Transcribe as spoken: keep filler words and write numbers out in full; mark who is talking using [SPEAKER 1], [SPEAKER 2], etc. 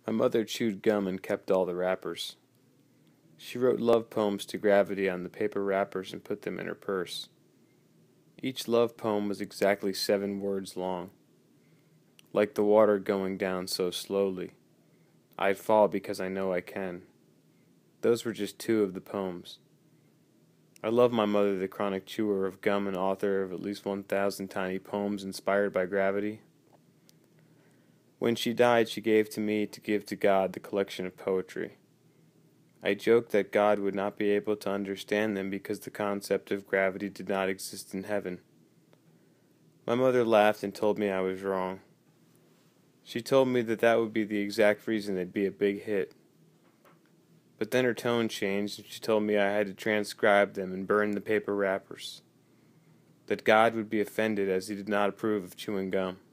[SPEAKER 1] My mother chewed gum and kept all the wrappers. She wrote love poems to Gravity on the paper wrappers and put them in her purse. Each love poem was exactly seven words long. Like the water going down so slowly. I'd fall because I know I can. Those were just two of the poems. I love my mother, the chronic chewer of gum and author of at least one thousand tiny poems inspired by gravity. When she died, she gave to me to give to God the collection of poetry. I joked that God would not be able to understand them because the concept of gravity did not exist in heaven. My mother laughed and told me I was wrong. She told me that that would be the exact reason they'd be a big hit. But then her tone changed and she told me I had to transcribe them and burn the paper wrappers. That God would be offended as he did not approve of chewing gum.